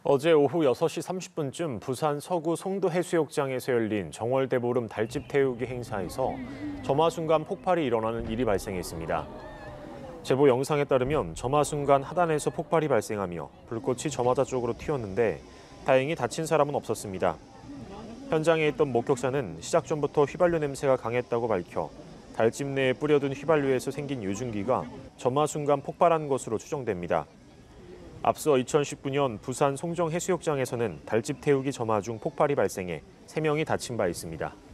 어제 오후 6시 30분쯤 부산 서구 송도 해수욕장에서 열린 정월대보름 달집 태우기 행사에서 점화 순간 폭발이 일어나는 일이 발생했습니다. 제보 영상에 따르면 점화 순간 하단에서 폭발이 발생하며 불꽃이 점화자 쪽으로 튀었는데 다행히 다친 사람은 없었습니다. 현장에 있던 목격자는 시작 전부터 휘발유 냄새가 강했다고 밝혀 달집 내에 뿌려둔 휘발유에서 생긴 유증기가 점화 순간 폭발한 것으로 추정됩니다. 앞서 2019년 부산 송정 해수욕장에서는 달집 태우기 점화 중 폭발이 발생해 3명이 다친 바 있습니다.